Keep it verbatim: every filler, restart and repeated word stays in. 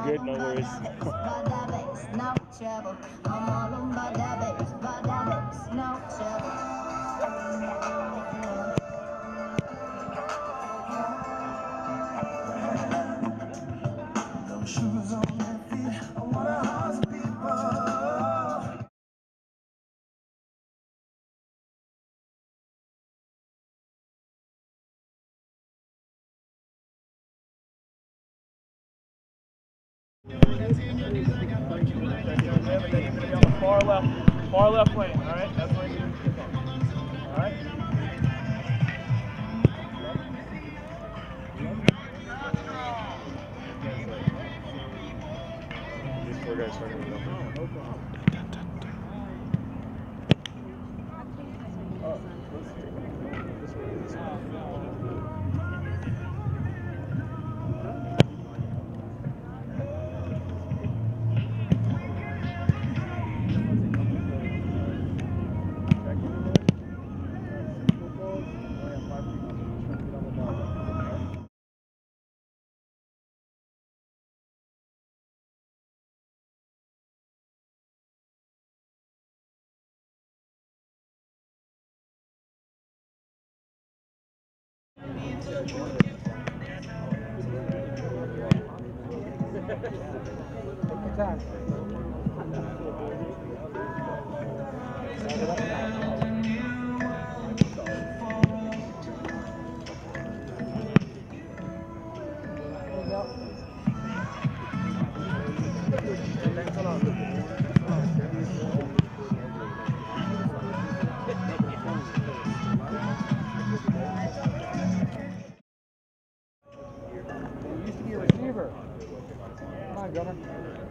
good, no worries. No trouble. I'm all on by that bass, by that bass, no trouble. No shoes on their feet. I wanna hustle people. Far left, far left lane, all right? That's where you kick off. All right? These four guys starting with them. Oh, this way, this way. He used to be a receiver. Come on, Gunner.